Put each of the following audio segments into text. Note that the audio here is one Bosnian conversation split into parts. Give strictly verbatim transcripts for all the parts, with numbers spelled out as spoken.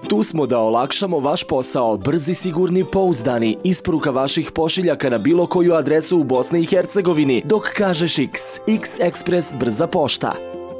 Tu smo da olakšamo vaš posao, brzi, sigurni, pouzdani. Isporuka vaših pošiljaka na bilo koju adresu u Bosni i Hercegovini. Dok kažeš X, X Express brza pošta.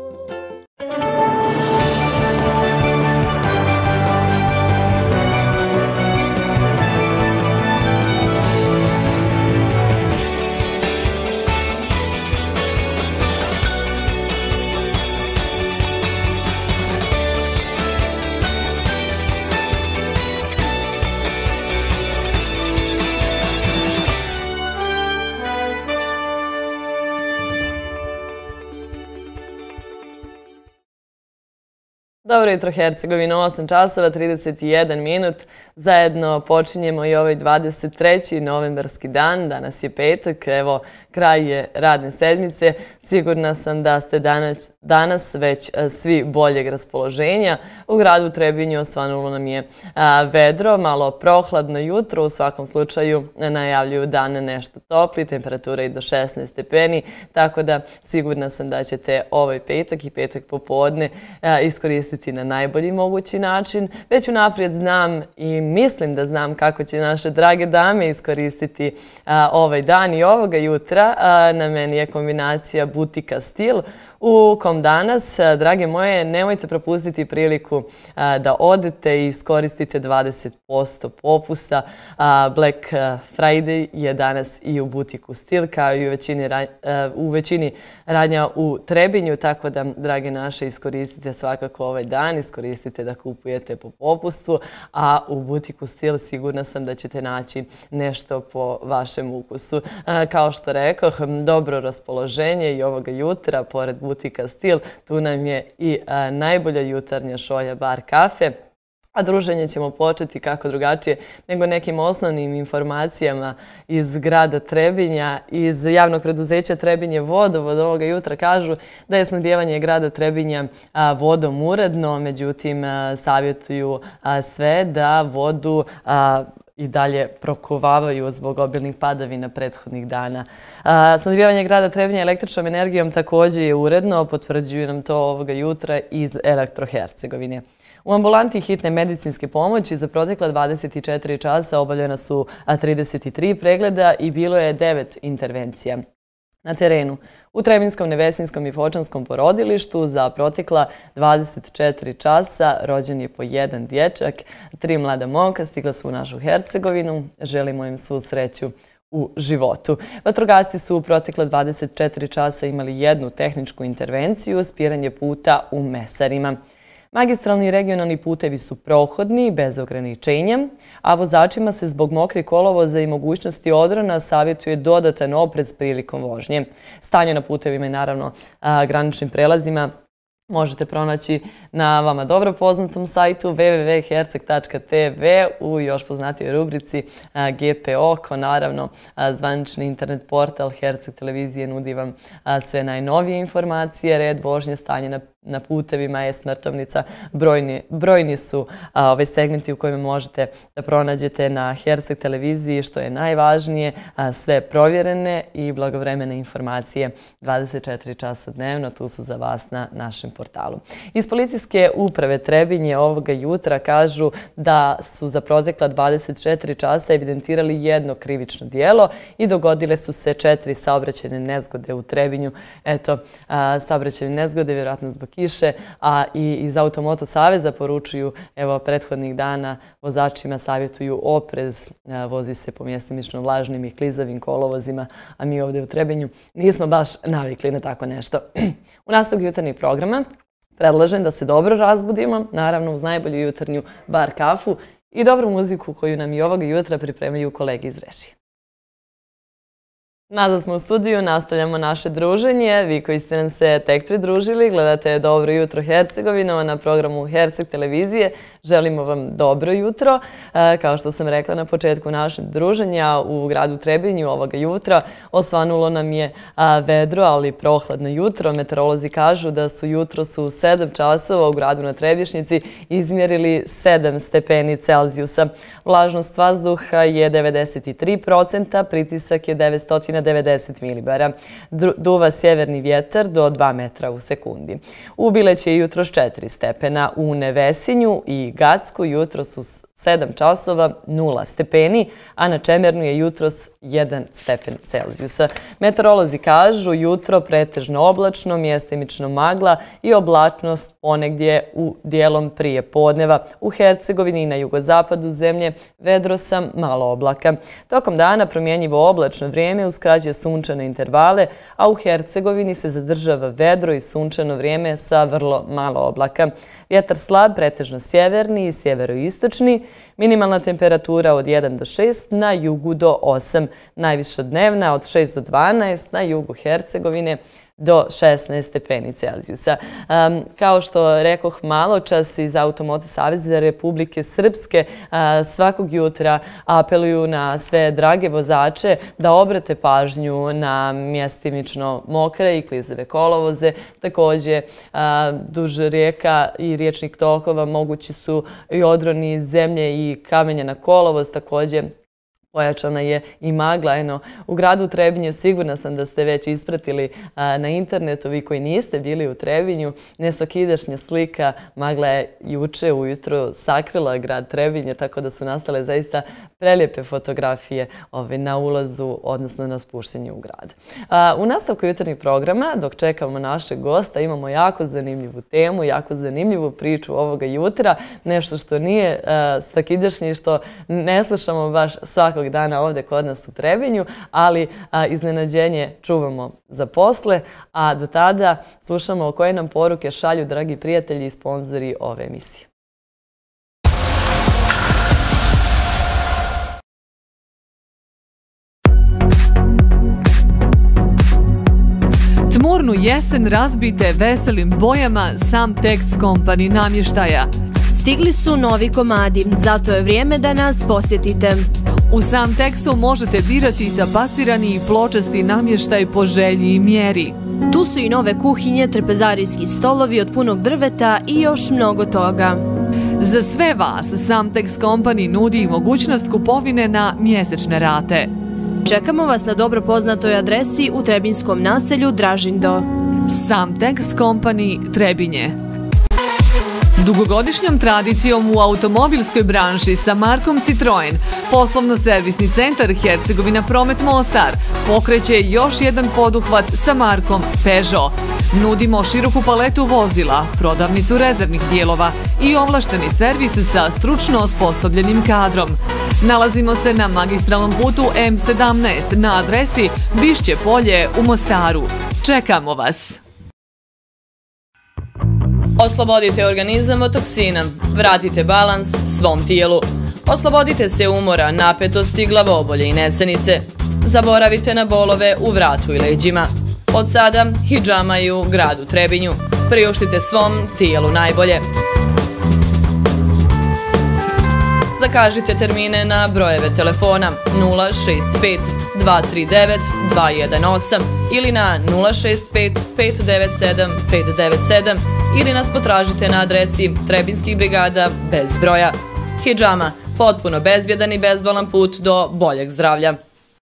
Dobro jutro Hercegovino, osam časova, trideset jedan minut. Zajedno počinjemo i ovaj dvadeset treći novembarski dan. Danas je petak, evo, kraj je radne sedmice. Sigurna sam da ste danas, danas već svi boljeg raspoloženja. U gradu Trebinju osvanulo nam je a, vedro, malo prohladno jutro. U svakom slučaju najavljuju dan nešto topli, temperatura i do šesnaest stepeni. Tako da sigurna sam da ćete ovaj petak i petak popodne a, iskoristiti na najbolji mogući način. Već unaprijed znam i mislim da znam kako će naše drage dame iskoristiti a, ovaj dan i ovoga jutra. A, na meni je kombinacija butika stil u kom danas, drage moje, nemojte propustiti priliku a, da odete i iskoristite dvadeset posto popusta. A, Black Friday je danas i u butiku stil kao i u većini, a, u većini radnja u Trebinju, tako da, drage naše, iskoristite svakako ovaj dan, iskoristite da kupujete po popustu, a u butiku stil sigurna sam da ćete naći nešto po vašem ukusu. A, kao što rekoh, dobro raspoloženje i ovoga jutra, pored butika stil, tu nam je i a, najbolja jutarnja šolja bar kafe. A druženje ćemo početi kako drugačije nego nekim osnovnim informacijama iz grada Trebinja. Iz javnog preduzeća Trebinje vodovod ovoga jutra kažu da je snabdijevanje grada Trebinja a, vodom uredno, međutim a, savjetuju a, sve da vodu a, i dalje prokuvavaju zbog obilnih padavina prethodnih dana. Snabdijevanje grada Trebinja električnom energijom također je uredno, potvrđuju nam to ovoga jutra iz Elektrohercegovine. U ambulanti hitne medicinske pomoći za protekla dvadeset četiri časa obavljena su trideset tri pregleda i bilo je devet intervencija. Na terenu u Trebinskom, Nevesinskom i Fočanskom porodilištu za protekla dvadeset četiri časa rođen je po jedan dječak, tri mlada momka stigla su u našu Hercegovinu. Želimo im svu sreću u životu. Vatrogasci su u protekla dvadeset četiri časa imali jednu tehničku intervenciju, spiranje puta u Mesarima. Magistralni i regionalni putevi su prohodni, bez ograničenja, a vozačima se zbog mokrih kolovoza i mogućnosti odrona savjetuje dodatan oprez prilikom vožnje. Stanje na putevima i naravno graničnim prelazima možete pronaći na vama dobro poznatom sajtu w w w tačka herceg tačka t v u još poznatijoj rubrici G P O, ko naravno zvanični internet portal Herceg televizije nudi vam sve najnovije informacije, red vožnje, stanje na na putevima, je smrtovnica. Brojni, brojni su a, ove segmenti u kojima možete da pronađete na Herceg televiziji, što je najvažnije, a, sve provjerene i blagovremene informacije dvadeset četiri časa dnevno, tu su za vas na našem portalu. Iz policijske uprave Trebinje ovoga jutra kažu da su za protekla dvadeset četiri časa evidentirali jedno krivično dijelo i dogodile su se četiri saobraćajne nezgode u Trebinju. Eto, a, saobraćajne nezgode, vjerojatno zbog kiše, a i iz Automoto saveza poručuju, evo, prethodnih dana vozačima savjetuju oprez, vozi se po mjestimično vlažnim i klizavim kolovozima, a mi ovdje u Trebinju nismo baš navikli na tako nešto. U nastavku jutarnjih programa predlažem da se dobro razbudimo, naravno uz najbolju jutarnju bar kafu i dobru muziku koju nam i ovoga jutra pripremaju kolege iz režije. Nazad smo u studiju, nastavljamo naše druženje. Vi koji ste nam se tek pridružili, gledate Dobro jutro Hercegovino na programu Herceg televizije. Želimo vam dobro jutro. Kao što sam rekla na početku našeg druženja, u gradu Trebinju ovoga jutra osvanulo nam je vedro, ali prohladno jutro. Meteorolozi kažu da su jutro su sedam časova u gradu na Trebješnjici izmjerili sedam stepeni Celzijusa. Vlažnost vazduha je devedeset tri procenta, pritisak je devetsto devedeset milibara. Duva sjeverni vjetar do dva metra u sekundi. U Bileći je jutros četiri stepena, u Nevesinju i i Gacku jutro su sedam časova, nula stepeni, a na Čemernu je jutros jedan stepen Celzijusa. Meteorolozi kažu jutro pretežno oblačno, mjestimično magla i oblačnost ponegdje u dijelom prije podneva. U Hercegovini i na jugozapadu zemlje vedro sa malo oblaka. Tokom dana promjenjivo oblačno vrijeme uskraćuje sunčane intervale, a u Hercegovini se zadržava vedro i sunčano vrijeme sa vrlo malo oblaka. Vjetar slab, pretežno sjeverni i sjeveroistočni. Minimalna temperatura od jedan do šest, na jugu do osam. Najviša dnevna od šest do dvanaest, na jugu Hercegovine do šesnaest stepeni Celzijusa. Um, kao što rekoh malo čas iz Automoto saveza Republike Srpske, uh, svakog jutra apeluju na sve drage vozače da obrate pažnju na mjestimično mokre i klizave kolovoze. Također, uh, duž rijeka i riječnih tokova mogući su i odroni zemlje i kamenja na kolovoz. Također, pojačana je i magla. Eno, u gradu Trebinju sigurna sam da ste već ispratili a, na internetu, vi koji niste bili u Trebinju, nesvakidašnja slika magla je juče ujutro sakrila grad Trebinje, tako da su nastale zaista prelijepe fotografije ove, na ulazu, odnosno na spuštenju u grad. A, u nastavku jutarnjeg programa, dok čekamo našeg gosta, imamo jako zanimljivu temu, jako zanimljivu priču ovoga jutra, nešto što nije a, svakidašnje i što ne slušamo baš svakog dana ovdje kod nas u Trebinju, ali a, iznenađenje čuvamo za posle, a do tada slušamo koje nam poruke šalju dragi prijatelji i sponzori ove emisije. Tmurnu jesen razbijte veselim bojama Samtex Company namještaja. Stigli su novi komadi, zato je vrijeme da nas posjetite. U Samtexu možete birati tapacirani i pločasti namještaj po želji i mjeri. Tu su i nove kuhinje, trpezarijski stolovi od punog drveta i još mnogo toga. Za sve vas Samtex Company nudi mogućnost kupovine na mjesečne rate. Čekamo vas na dobro poznatoj adresi u Trebinskom naselju Dražindo. Samtex Company Trebinje. Dugogodišnjom tradicijom u automobilskoj branši sa markom Citroen, poslovno-servisni centar Hercegovina Promet Mostar pokreće još jedan poduhvat sa markom Peugeot. Nudimo široku paletu vozila, prodavnicu rezervnih dijelova i ovlašteni servis sa stručno osposobljenim kadrom. Nalazimo se na magistralnom putu M sedamnaest na adresi Bišće polje u Mostaru. Čekamo vas! Oslobodite organizam od toksina, vratite balans svom tijelu. Oslobodite se umora, napetosti, glavobolje i nesenice. Zaboravite na bolove u vratu i leđima. Od sada hidžama i u gradu Trebinju. Priuštite svom tijelu najbolje. Zakažite termine na brojeve telefona nula šest pet dva tri devet dva jedan osam ili na nula šest pet pet devet sedam pet devet sedam ili nas potražite na adresi Trebinskih brigada bez broja. Hidžama, potpuno bezbjedan i bezbolan put do boljeg zdravlja.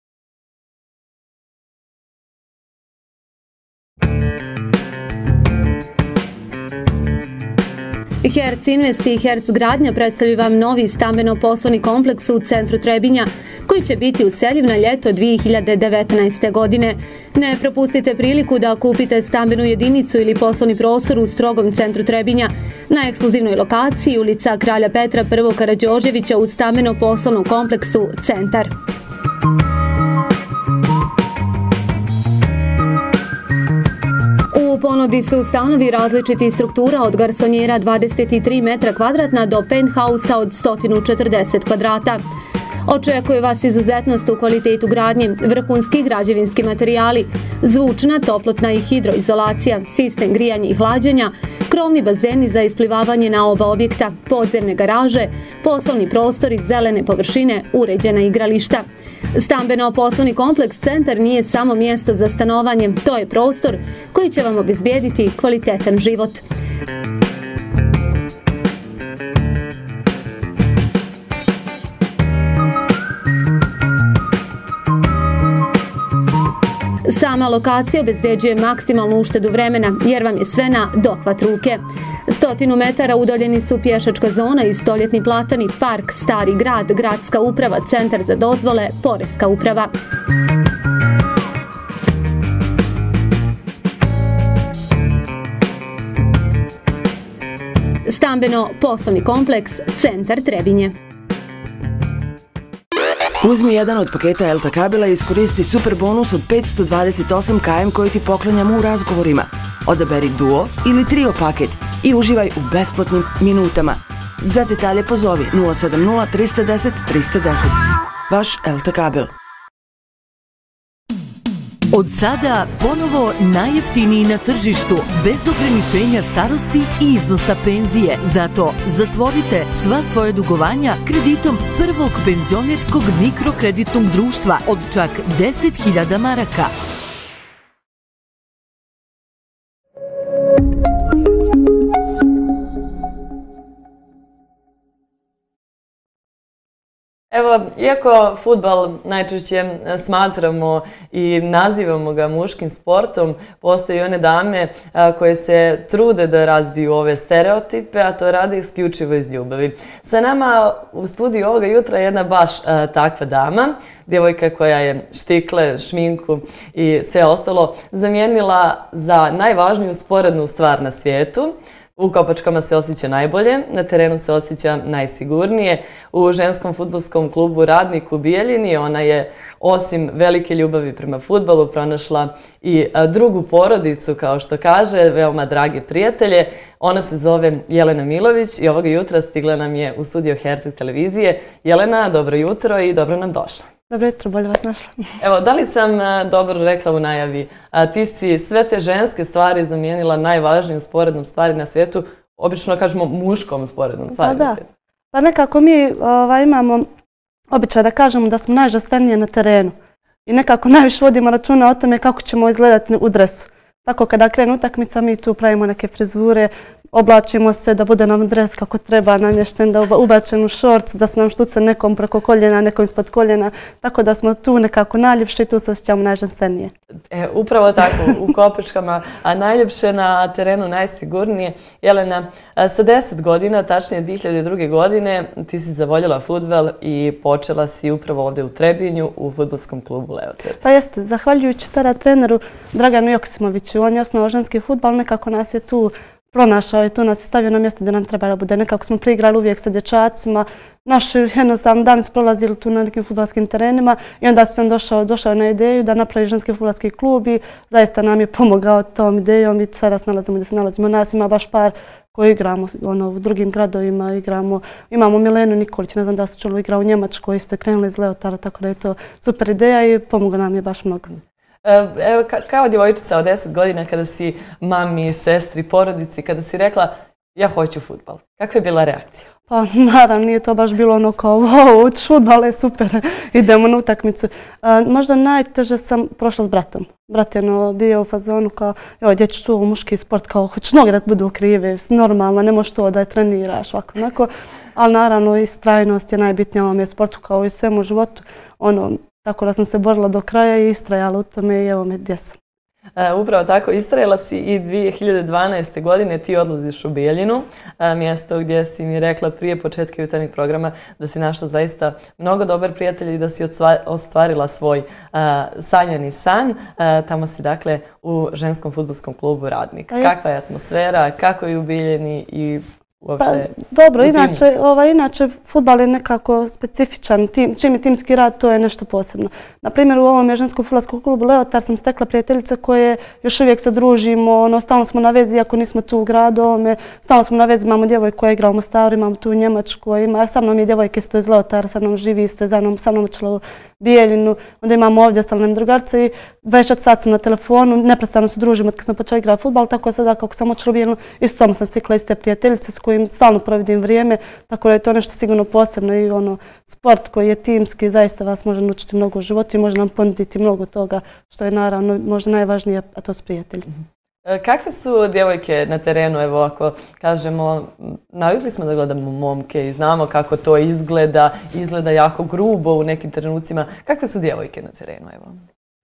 Herc Invest i Herc Gradnja predstavljaju vam novi stambeno-poslovni kompleks u centru Trebinja, koji će biti useljiv na ljeto dvije hiljade devetnaeste. godine. Ne propustite priliku da kupite stambenu jedinicu ili poslovni prostor u strogom centru Trebinja, na ekskluzivnoj lokaciji ulica Kralja Petra I. Karađorđevića u stambeno-poslovnom kompleksu Centar. U ponudi su stanovi različitih struktura od garsonjera dvadeset tri metra kvadratna do penthausa od sto četrdeset kvadrata. Očekuje vas izuzetnost u kvalitetu gradnje, vrhunski građevinski materijali, zvučna, toplotna i hidroizolacija, sistem grijanja i hlađenja, krovni bazeni za isplivavanje na oba objekta, podzemne garaže, poslovni prostori, zelene površine, uređena igrališta. Stambeno-poslovni kompleks Centar nije samo mjesto za stanovanje, to je prostor koji će vam obezbijediti kvalitetan život. Sama Sama lokacija obezbeđuje maksimalnu uštedu vremena jer vam je sve na dohvat ruke. Stotinu metara udaljeni su pješačka zona i stoljetni platani, park, stari grad, gradska uprava, centar za dozvole, poreska uprava. Stambeno-poslovni kompleks Centar Trebinje. Uzmi jedan od paketa Elta kabela i iskoristi super bonus od petsto dvadeset osam kilometara koji ti poklanjamo u razgovorima. Odaberi duo ili trio paket i uživaj u besplatnim minutama. Za detalje pozovi nula sedam nula tri jedan nula tri jedan nula. Vaš Elta kabel. Od sada ponovo najjeftiniji na tržištu, bez ograničenja starosti i iznosa penzije. Zato zatvorite sva svoja dugovanja kreditom prvog penzionerskog mikrokreditnog društva od čak deset hiljada maraka. Evo, iako fudbal najčešće smatramo i nazivamo ga muškim sportom, postoje i one dame koje se trude da razbiju ove stereotipe, a to rade isključivo iz ljubavi. Sa nama u studiju ovoga jutra je jedna baš takva dama, djevojka koja je štikle, šminku i sve ostalo zamijenila za najvažniju sporednu stvar na svijetu. U kopačkama se osjeća najbolje, na terenu se osjeća najsigurnije. U ženskom fudbalskom klubu Radnik u Bijeljini ona je osim velike ljubavi prema fudbalu pronašla i drugu porodicu, kao što kaže, veoma drage prijatelje. Ona se zove Jelena Milović i ovoga jutra stigla nam je u studio Herceg televizije. Jelena, dobro jutro i dobro nam došla. Dobro jutro, bolje vas našla. Evo, da li sam dobro rekla u najavi? Ti si sve te ženske stvari zamijenila najvažnijom sporednom stvari na svijetu, obično kažemo muškom sporednom stvari na svijetu. Pa nekako mi imamo običaj da kažemo da smo najžestvenije na terenu i nekako najviše vodimo računa o tome kako ćemo izgledati u dresu. Tako kada krene utakmica mi tu pravimo neke frizure, oblačimo se da bude nam dres kako treba namješten, da ubačen u šorc, da su nam štuce nekom preko koljena, nekom ispod koljena, tako da smo tu nekako najljepši i tu se osjećamo najženstvenije. E, upravo tako, u kopačkama, a najljepše na terenu najsigurnije. Jelena, sa deset godina, tačnije dvije hiljade druge. godine, ti si zavoljela fudbal i počela si upravo ovdje u Trebinju u fudbalskom klubu Leotar. Pa jeste, zahvaljujući tada treneru Draganu Joksimoviću, on je osnovao ženski fudbal, nekako nas je tu pronašao i tu nas je stavio na mjesto gdje nam treba da bude. Nekako smo priigrali uvijek sa dječacima. Naši jednostavno dani su prolazili tu na nekim fudbalskim terenima i onda sam došao, došao na ideju da napravi ženski fudbalski klub i zaista nam je pomogao tom idejom i sada se nalazimo gdje se nalazimo. Nas ima baš par koji igramo ono, u drugim gradovima. Igramo, imamo Milenu Nikolić, ne znam da ste čuli, igra u Njemačkoj, isto je krenula iz Leotara, tako da je to super ideja i pomogao nam je baš mnogo. Evo, kao djevojčica od deset godina, kada si mami, sestri, porodici, kada si rekla ja hoću fudbal, kakva je bila reakcija? Pa naravno, nije to baš bilo ono kao wow, fudbal je super, idemo na utakmicu. Možda najteže sam prošla s bratom. Brat je bio u fazonu kao, joj, gdje ćeš tu muški sport, kao hoćeš noge da budu krive, normalno, ne možeš to da je treniraš, ovako, onako. Ali naravno, istrajnost je najbitnija u ovom sportu, kao i svemu u životu. Ono, tako da sam se borila do kraja i istrajala u tome i evo me gdje sam. Upravo tako, istrajala si i dvije hiljade dvanaeste. godine ti odlaziš u Bijeljinu, mjesto gdje si mi rekla prije početka jutarnjeg programa da si našla zaista mnogo dobar prijatelj i da si ostvarila svoj sanjani san. Tamo si dakle u ženskom fudbalskom klubu Radnik. Kakva je atmosfera, kako je u Bijeljini i uopšte? Dobro, inače fudbal je nekako specifičan. Čim je timski rad, to je nešto posebno. Na primjer, u ovom ženskom fudbalskom klubu Leotar sam stekla prijateljice koje još uvijek se družimo. Stalno smo na vezi, iako nismo tu u gradu ovome. Stalno smo na vezi, imamo djevojku koja igra u Mostaru, imamo tu u Njemačku. Sa mnom je djevojka isto iz Leotara, sa mnom živi isto, sa mnom učila u Bijeljinu. Onda imamo ovdje ostale drugarce i dvadeset četiri sata sam na telefonu, neprestano se družimo od kad sam počela igrati fudbal, tako sada kako sam učila u Bijeljinu, isto tamo sam stekla iste prijateljice s kojim stalno providim vrijeme, tako da je to nešto sigurno posebno i ono, sport koji je timski, zaista vas može naučiti mnogo u životu i može nam ponuditi mnogo toga, što je naravno možda najvažnije, a to su prijatelji. Kakve su djevojke na terenu, evo ako kažemo, navikli smo da gledamo momke i znamo kako to izgleda, izgleda jako grubo u nekim trenucima. Kakve su djevojke na terenu, evo?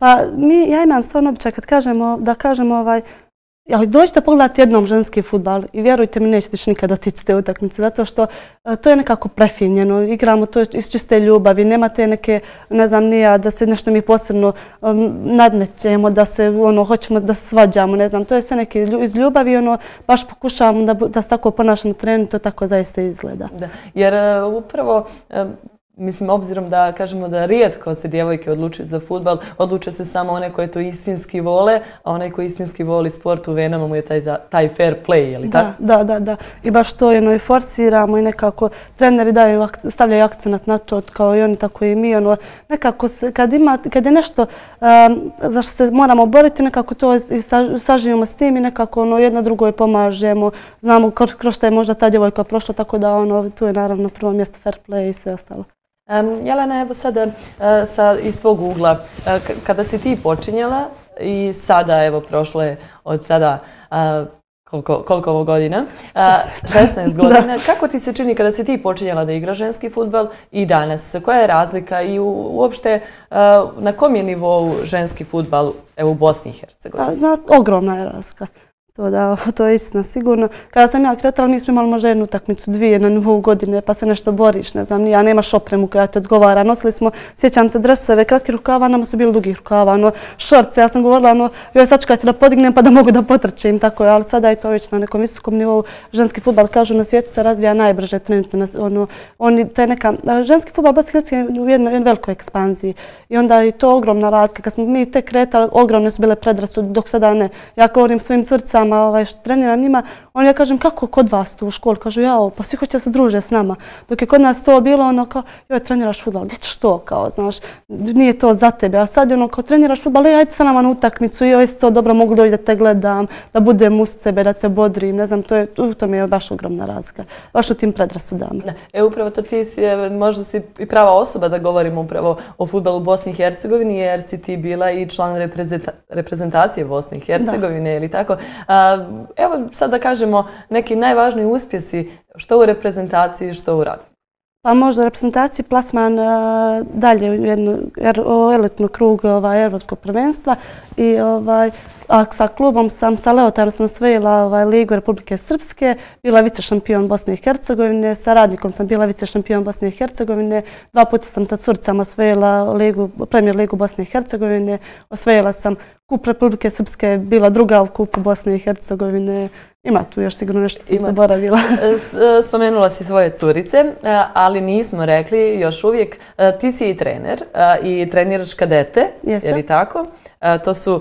Pa mi, ja imam stvarno običaj kad kažemo, da kažemo ovaj, ali dođite pogledati jednom ženski fudbal i vjerujte mi nećete još nikada otići te utakmice, zato što a, to je nekako prefinjeno, igramo to iz čiste ljubavi, nema te neke, ne znam nija, da se nešto mi posebno um, nadmećemo, da se ono, hoćemo da se svađamo, ne znam, to je sve neke iz ljubavi, ono, baš pokušavamo da, da se tako ponašamo na terenu, to tako zaista izgleda. Da, jer uh, upravo uh, mislim, obzirom da kažemo da rijetko se djevojke odlučuju za fudbal, odluče se samo one koje to istinski vole, a onaj koji istinski voli sport u venama mu je taj, taj fair play, je li tako? Da, da, da. I baš to jedno i forsiramo i nekako treneri daju, stavljaju akcenat na to kao i oni, tako i mi. Ono, nekako se, kad, ima, kad je nešto um, za što se moramo boriti, nekako to i saživimo s tim i nekako ono, jedno drugoj pomažemo. Znamo kroz što je možda ta djevojka prošla, tako da ono, tu je naravno prvo mjesto fair play i sve ostalo. Um, Jelena, evo sada uh, sa, iz tvog ugla, uh, kada si ti počinjala i sada, evo, prošlo je od sada uh, koliko, koliko ovo godina? Uh, šesnaest godina. Kako ti se čini kada si ti počinjala da igraš ženski fudbal i danas? Koja je razlika i u, uopšte uh, na kom je nivou ženski fudbal evo, u Bosni i Hercegovini? Pa, znate, ogromna je razlika. To, da, to je istina, sigurno. Kada sam ja kretala, mi smo imali možda jednu utakmicu, dvije na nivou godine, pa se nešto boriš, ne znam, nija, nemaš opremu koja te odgovara. Nosili smo, sjećam se, dresove, kratki rukava, nama su bili dugih rukava, ono, šorce, ja sam govorila, ono, joj sačekajte da podignem pa da mogu da potrčim, tako je, ali sada je to već na nekom visokom nivou. Ženski fudbal, kažu, na svijetu se razvija najbrže trenutno, ono, oni, taj neka, ženski fudbal Bosni i Hercegovine u jednoj velikoj ekspanziji i onda je to ogromna razlika. Kad smo mi tek kretali, ogromne su bile predrasude, dok sada ne. Ja govorim svojim curicama, ovaj, što treniram njima, on ja kažem kako kod vas tu u školu, kažu jao, pa svi hoće se druže s nama. Dok je kod nas to bilo ono kao, joj treniraš fudbal, gdje ćeš to, kao, znaš, nije to za tebe, a sad je ono kao treniraš fudbal, ajde sa nama na utakmicu, joj to dobro, mogu doći da te gledam, da budem uz tebe, da te bodrim, ne znam, to je, u tome je baš ogromna razlika, baš u tim predrasudama. E, upravo to ti si, možda si i prava osoba da govorimo upravo o fudbalu u Bosni i Hercegovini, jer si ti bila i član reprezenta, reprezentacije Bosne i Hercegovine, ili tako. A, evo sad da kažemo neki najvažniji uspjesi što u reprezentaciji, što u radu. Pa možda u reprezentaciji plasman uh, dalje u jednu er, elitnu krug ovaj, evropskog prvenstva i ovaj, a sa klubom sam, sa Leotarom sam osvojila ovaj, Ligu Republike Srpske, bila vice šampion Bosne i Hercegovine, sa Radnikom sam bila vice šampion Bosne i Hercegovine, dva puta sam sa curicama osvojila ligu, Premier ligu Bosne i Hercegovine, osvojila sam Kup Republike Srpske, bila druga u Kupu Bosne i Hercegovine. Ima tu još sigurno nešto sam zaboravila. Spomenula si svoje curice, ali nismo rekli još uvijek, ti si i trener i treniraš kadete, je li tako? To su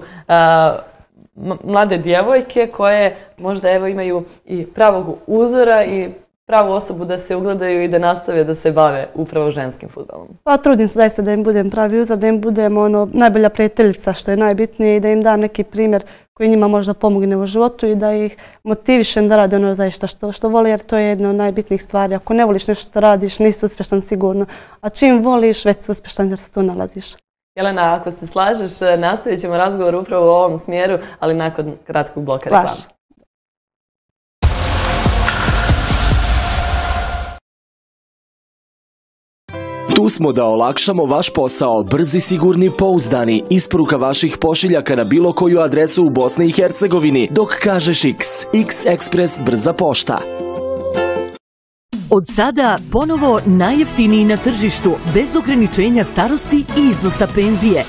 mlade djevojke koje možda evo imaju i pravog uzora i pravu osobu da se ugledaju i da nastave da se bave upravo ženskim fudbalom. Pa trudim se zaista da im budem pravi uzor, da im budem ono, najbolja prijateljica što je najbitnije i da im dam neki primjer koji njima možda pomogne u životu i da ih motivišem da rade ono zaista što, što vole, jer to je jedna od najbitnijih stvari. Ako ne voliš nešto što radiš, nisi uspješan sigurno, a čim voliš, već si uspješan jer se tu nalaziš. Jelena, ako se slažeš, nastavit ćemo razgovor upravo u ovom smjeru, ali nakon kratkog bloka reklama. Tu smo da olakšamo vaš posao, brzi, sigurni, pouzdani. Isporuka vaših pošiljaka na bilo koju adresu u Bosni i Hercegovini. Dok kažeš X, X Express brza pošta. Od sada ponovo najjeftiniji na tržištu, bez ograničenja starosti i iznosa penzije.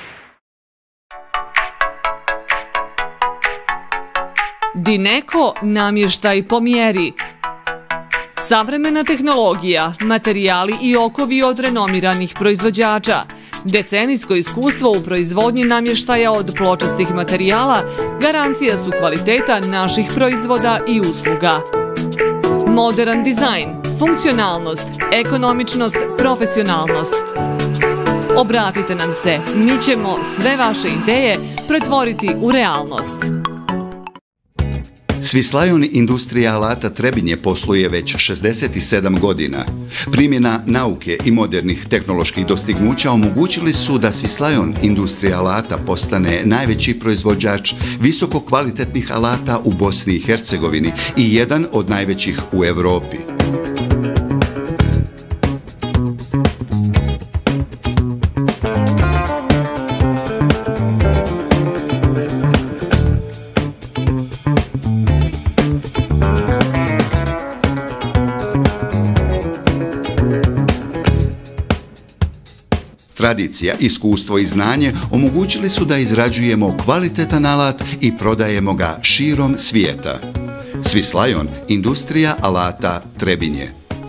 Dineko namještaj po mjeri. Savremena tehnologija, materijali i okovi od renomiranih proizvođača, decenijsko iskustvo u proizvodnji namještaja od pločastih materijala garancija su kvaliteta naših proizvoda i usluga. Modern dizajn, funkcionalnost, ekonomičnost, profesionalnost. Obratite nam se, mi ćemo sve vaše ideje pretvoriti u realnost. Svislajon industrija alata Trebinje posluje već šezdeset sedam godina. Primjena nauke i modernih tehnoloških dostignuća omogućili su da Svislajon industrija alata postane najveći proizvođač visoko kvalitetnih alata u Bosni i Hercegovini i jedan od najvećih u Europi. Tradicija, iskustvo i znanje omogućili su da izrađujemo kvalitetan alat i prodajemo ga širom svijeta. Svislajon, industrija alata Trebinje.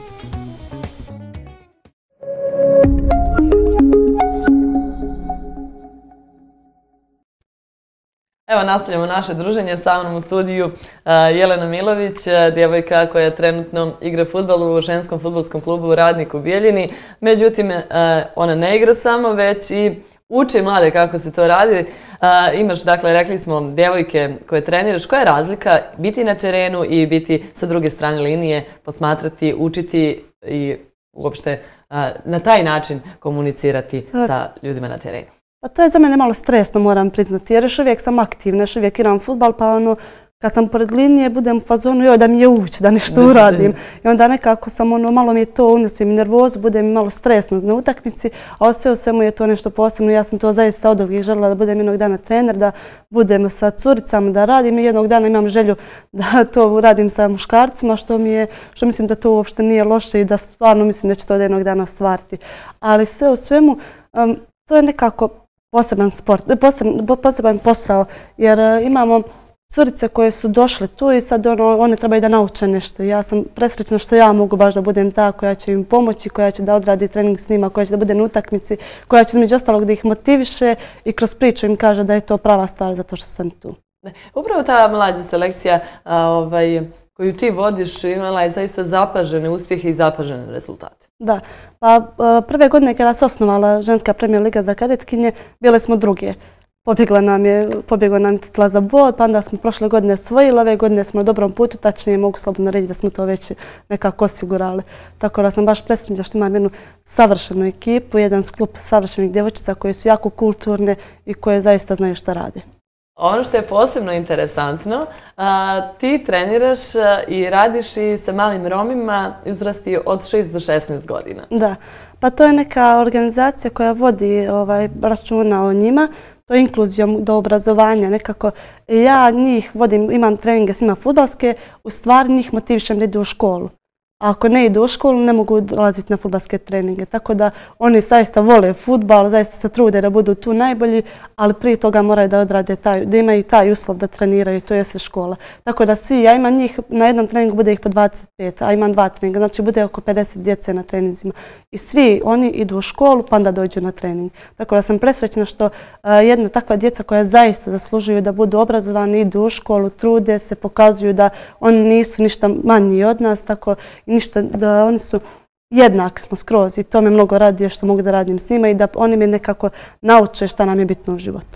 Evo, nastavljamo naše druženje. Sa mnom u studiju Jelena Milović, djevojka koja trenutno igra fudbal u ženskom fudbalskom klubu Radnik u Bijeljini. Međutim, ona ne igra samo, već i uči mlade kako se to radi. Imaš, dakle, rekli smo, djevojke koje treniraš. Koja je razlika biti na terenu i biti sa druge strane linije, posmatrati, učiti i uopšte na taj način komunicirati sa ljudima na terenu? Pa to je za mene malo stresno, moram priznati, jer još uvijek sam aktivna, još uvijek igram fudbal, pa ono, kad sam pored linije, budem u fazonu, joj, da mi je ući, da nešto uradim. I onda nekako sam, ono, malo mi je to, unosim i nervozu, budem malo stresno na utakmici, ali sve u svemu je to nešto posebno. Ja sam to zaista od uvijek željela da budem jednog dana trener, da budem sa curicama, da radim i jednog dana imam želju da to radim sa muškarcima, što mi je, što mislim da to uopšte nije loše i da stvarno mislim da će to jednog dana ostvariti. Ali sve u svemu, um, to je nekako poseban sport, poseban, poseban posao, jer imamo curice koje su došle tu i sad ono, one trebaju da nauče nešto. Ja sam presrećna što ja mogu baš da budem ta koja će im pomoći, koja će da odradi trening s njima, koja će da bude na utakmici, koja će među ostalog da ih motiviše i kroz priču im kaže da je to prava stvar zato što sam tu. Upravo ta mlađa selekcija a, ovaj, koju ti vodiš imala je zaista zapažene uspjehe i zapažene rezultate. Da, pa prve godine kada se osnovala ženska premijer liga za kadetkinje, bile smo druge. Pobjegla nam je, pobjegla nam je titula za bod, pa onda smo prošle godine osvojili, ove godine smo na dobrom putu, tačnije mogu slobodno reći da smo to već nekako osigurali. Tako da sam baš presrećna što imam jednu savršenu ekipu, jedan skup savršenih djevojčica koje su jako kulturne i koje zaista znaju šta rade. Ono što je posebno interesantno, a, ti treniraš i radiš i sa malim Romima uzrasti od šest do šesnaest godina. Da, pa to je neka organizacija koja vodi ovaj, računa o njima, to je inkluzijom do obrazovanja. Nekako ja njih vodim, imam treninge s njima fudbalske, u stvari njih motivišem da idu u školu. A ako ne idu u školu, ne mogu dolaziti na fudbalske treninge. Tako da oni zaista vole fudbal, zaista se trude da budu tu najbolji, ali prije toga moraju da odrade taj, da imaju taj uslov da treniraju, to je škola. Tako da svi, ja imam njih, na jednom treningu bude ih po dvadeset pet, a imam dva treninga, znači bude oko pedeset djece na treninzima. I svi oni idu u školu, pa onda dođu na trening. Tako da sam presrećna što uh, jedna takva djeca koja zaista zaslužuju da budu obrazovani, idu u školu, trude se, pokazuju da oni nisu ništa manji od nas, tako ništa, da oni su jednaki smo skroz i to me mnogo radije što mogu da radim s njima i da oni mi nekako nauče šta nam je bitno u životu.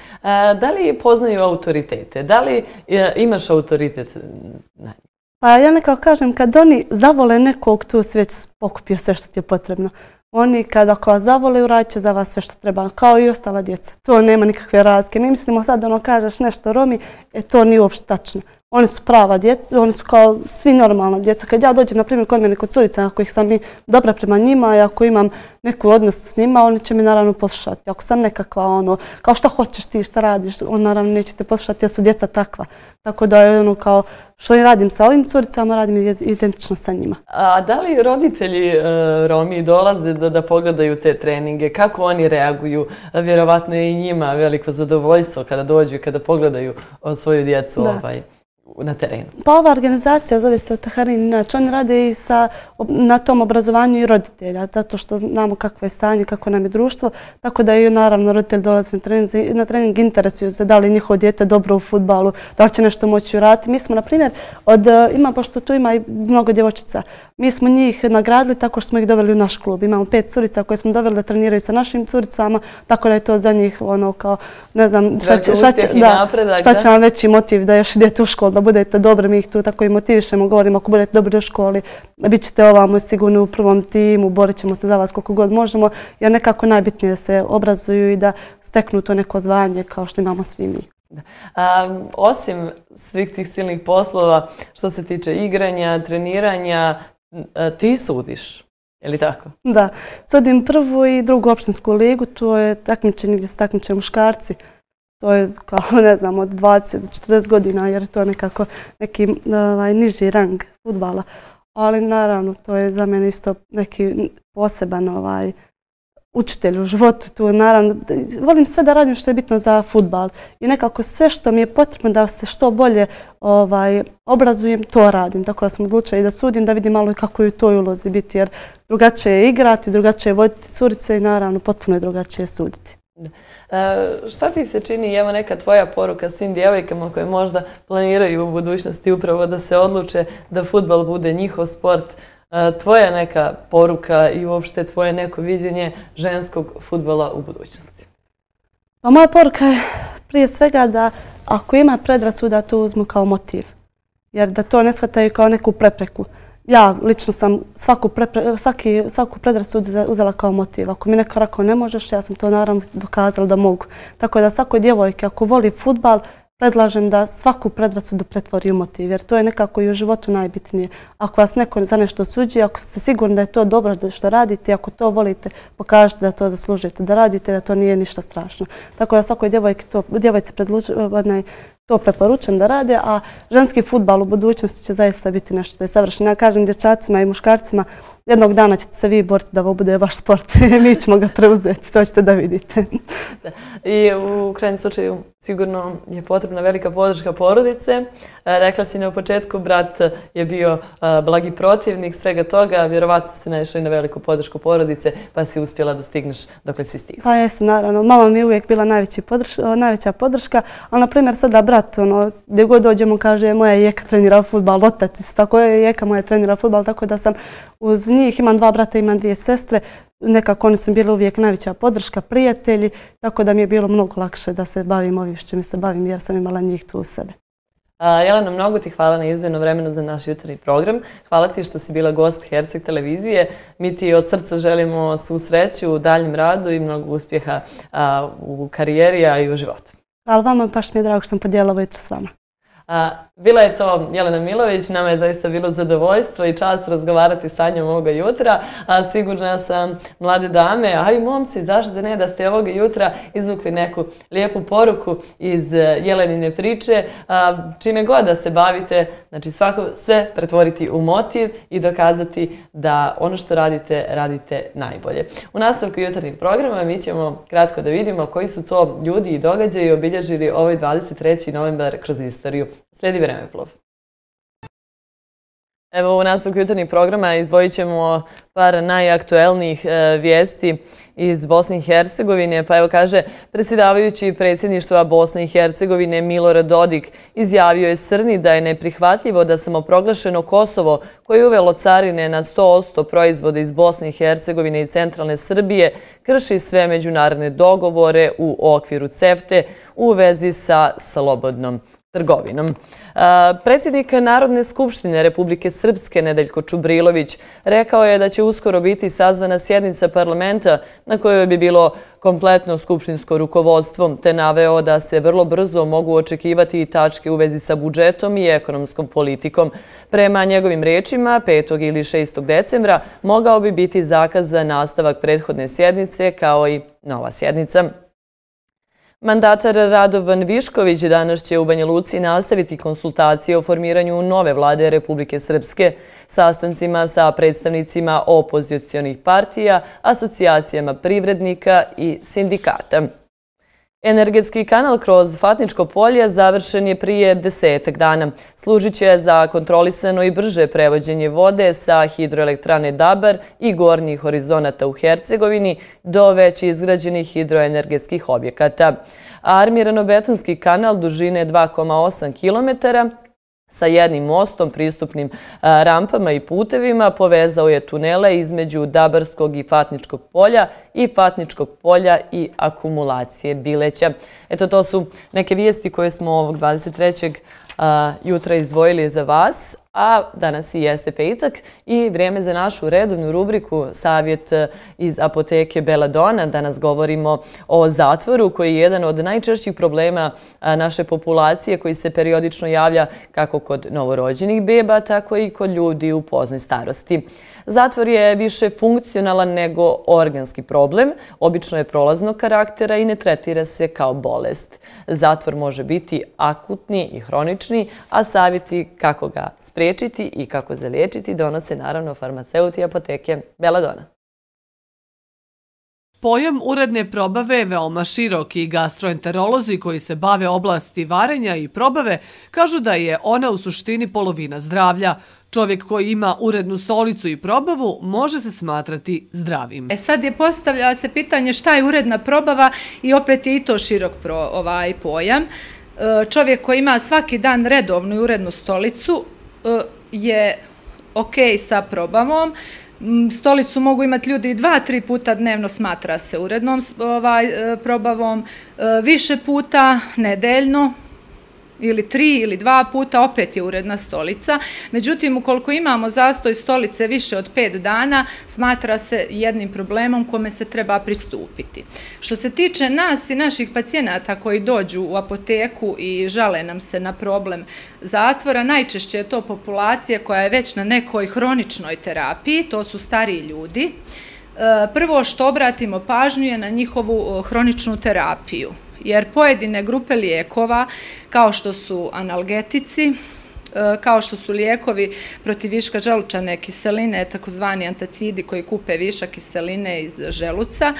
A, da li poznaju autoritete? Da li e, imaš autoritet na njih? Pa ja nekako kažem, kad oni zavole nekog, tu si već pokupio sve što ti je potrebno. Oni kada ako zavole, uradit će za vas sve što treba, kao i ostala djeca. To nema nikakve razlike. Mi mislimo sad da ono kažeš nešto Romi, e to nije uopšte tačno. Oni su prava djeca, oni su kao svi normalna djeca. Kad ja dođem, na primjer, kod mene kod curica, ako ih sam i dobra prema njima i ako imam neku odnos s njima, oni će mi naravno poslušati. Ako sam nekakva ono, kao šta hoćeš ti, šta radiš, on naravno neće te poslušati jer su djeca takva. Tako da je ono kao što i radim sa ovim curicama, radim identično sa njima. A da li roditelji e, Romi dolaze da, da pogledaju te treninge? Kako oni reaguju? Vjerovatno je i njima veliko zadovoljstvo kada dođu i kada pogledaju svoju djecu ovaj, na terenu. Pa ova organizacija zove se Otaharin, inače oni rade i sa, na tom obrazovanju i roditelja, zato što znamo kakvo je stanje, kako nam je društvo, tako da i naravno roditelj dolazi na trening, na trening interesuju se da li njihovo dijete dobro u fudbalu, da li će nešto moći uraditi. Mi smo, na primjer, od, ima, pošto tu ima i mnogo djevojčica, mi smo njih nagradili tako što smo ih doveli u naš klub. Imamo pet curica koje smo doveli da treniraju sa našim curicama, tako da je to za njih ono kao, ne znam, šta će, šta će, da, napredak, šta će vam veći motiv da još idete u školu, da budete dobri, mi ih tu tako i motivišemo, govorimo ako budete dobri u školi, bit ćete ovamo sigurno u prvom timu, borit ćemo se za vas koliko god možemo, jer nekako najbitnije da se obrazuju i da steknu to neko zvanje kao što imamo svi mi. Um, osim svih tih silnih poslova, što se tiče igranja, treniranja, ti sudiš, je li tako? Da, sudim prvu i drugu opštinsku ligu, to je takmičenje gdje se takmiče muškarci. To je kao, ne znam, od dvadeset do četrdeset godina, jer je to nekako neki ovaj, niži rang fudbala. Ali naravno, to je za mene isto neki poseban ovaj, učitelj u životu tu, naravno. Volim sve da radim što je bitno za fudbal i nekako sve što mi je potrebno da se što bolje obrazujem, to radim. Tako da sam odlučila i da sudim, da vidim malo kako je u toj ulozi biti, jer drugačije je igrati, drugačije je voditi curice i naravno potpuno je drugačije suditi. Šta ti se čini, evo neka tvoja poruka svim djevojkama koje možda planiraju u budućnosti upravo da se odluče da fudbal bude njihov sport, tvoja neka poruka i uopšte tvoje neko viđenje ženskog fudbala u budućnosti? Pa moja poruka je prije svega da ako ima predrasuda to uzmu kao motiv, jer da to ne shvataju kao neku prepreku. Ja lično sam svaku, prepre, svaki, svaku predrasudu uzela kao motiv. Ako mi neko rekao ne možeš, ja sam to naravno dokazala da mogu. Tako da svakoj djevojke ako voli fudbal, predlažem da svaku predrasudu pretvori u motiv, jer to je nekako i u životu najbitnije. Ako vas neko za nešto osuđuje, ako ste sigurni da je to dobro što radite, ako to volite, pokažite da to zaslužujete da radite, da to nije ništa strašno. Tako da svakoj djevojci to preporučujem da rade, a ženski fudbal u budućnosti će zaista biti nešto što je savršeno. Ja kažem dječacima i muškarcima, jednog dana ćete se vi boriti da ovo bude vaš sport. Mi ćemo ga preuzeti, to ćete da vidite. I u krajnjem slučaju sigurno je potrebna velika podrška porodice. Rekla si na početku, brat je bio blagi protivnik svega toga, vjerovatno si naišla i na veliku podršku porodice, pa si uspjela da stigneš dokle si stigla. Pa jesam, naravno. Mama mi je uvijek bila najveća podrška, ali na primjer sada brat, gdje god dođemo kaže moja Jeka trenira fudbal, otac, tako je Jeka moja trenira fudbal, tako da sam uz njih, imam dva brata, imam dvije sestre, nekako oni su bili uvijek najveća podrška, prijatelji, tako da mi je bilo mnogo lakše da se bavim ovim što mi se bavim jer sam imala njih tu u sebe. Jelena, mnogo ti hvala na izdvojeno vremenu za naš jutarnji program. Hvala ti što si bila gost Herceg televizije. Mi ti od srca želimo svu sreću u daljem radu i mnogo uspjeha u karijeri, a i u životu. Hvala vama, baš mi je drago što sam podijelila ovo jutro s vama. Bila je to Jelena Milović, nama je zaista bilo zadovoljstvo i čast razgovarati sa njom ovoga jutra. Sigurna sam, mlade dame, a i momci, zašto da ne, da ste ovoga jutra izvukli neku lijepu poruku iz Jelenine priče. Čime god da se bavite, znači svako sve pretvoriti u motiv i dokazati da ono što radite, radite najbolje. U nastavku jutarnjeg programa mi ćemo kratko da vidimo koji su to ljudi i događaji obilježili ovaj dvadeset treći novembar kroz istoriju. Slijedi Vremeplov. Evo u nastavku jutarnjeg programa izdvojit ćemo par najaktuelnijih vijesti iz Bosne i Hercegovine. Pa evo kaže, predsjedavajući predsjedništva Bosne i Hercegovine Milorad Dodik izjavio je Srni da je neprihvatljivo da samoproglašeno Kosovo, koje je uvelo carine na sto posto proizvoda iz Bosne i Hercegovine i centralne Srbije, krši sve međunarodne dogovore u okviru CEFTE u vezi sa slobodnom trgovinom. Predsjednik Narodne skupštine Republike Srpske Nedeljko Čubrilović rekao je da će uskoro biti sazvana sjednica parlamenta na kojoj bi bilo kompletno skupštinsko rukovodstvo, te naveo da se vrlo brzo mogu očekivati i tačke u vezi sa budžetom i ekonomskom politikom. Prema njegovim rečima, petog ili šestog decembra mogao bi biti zakaz za nastavak prethodne sjednice kao i nova sjednica. Mandatar Radovan Višković danas će u Banja Luci nastaviti konsultacije o formiranju nove vlade Republike Srpske, sastancima sa predstavnicima opozicionih partija, asocijacijama privrednika i sindikata. Energetski kanal kroz Fatničko polje završen je prije desetak dana. Služit će za kontrolisano i brže prevođenje vode sa hidroelektrane Dabar i gornjih horizonata u Hercegovini do već izgrađenih hidroenergetskih objekata. Armirano-betonski kanal dužine dva zarez osam kilometara sa jednim mostom, pristupnim rampama i putevima povezao je tunele između Dabarskog i Fatničkog polja i Fatničkog polja i akumulacije Bileća. Eto, to su neke vijesti koje smo ovog dvadeset trećeg jutra izdvojili za vas, a danas i jeste petak i vrijeme za našu redovnu rubriku Savjet iz apoteke Beladona. Danas govorimo o zatvoru koji je jedan od najčešćih problema naše populacije koji se periodično javlja kako kod novorođenih beba, tako i kod ljudi u poznoj starosti. Zatvor je više funkcionalan nego organski problem, obično je prolaznog karaktera i ne tretira se kao bolest. Zatvor može biti akutni i hronični, a savjeti kako ga spriječiti i kako zaliječiti donose naravno farmaceuti apoteke Beladona. Pojam uredne probave je veoma širok i gastroenterolozi koji se bave oblasti varenja i probave kažu da je ona u suštini polovina zdravlja. Čovjek koji ima urednu stolicu i probavu može se smatrati zdravim. E sad je postavlja se pitanje šta je uredna probava i opet je i to širok pro, ovaj pojam. E, čovjek koji ima svaki dan redovnu i urednu stolicu e, je ok sa probavom. Stolicu mogu imati ljudi dva, tri puta dnevno, smatra se urednom ovaj, probavom, više puta nedeljno ili tri ili dva puta opet je uredna stolica. Međutim, ukoliko imamo zastoj stolice više od pet dana, smatra se jednim problemom kome se treba pristupiti. Što se tiče nas i naših pacijenata koji dođu u apoteku i žale nam se na problem zatvora, najčešće je to populacija koja je već na nekoj hroničnoj terapiji, to su stariji ljudi. Prvo što obratimo pažnju je na njihovu hroničnu terapiju, jer pojedine grupe lijekova, kao što su analgetici, kao što su lijekovi protiv viška želučane kiseline, takozvani antacidi koji kupe višak kiseline iz želuca,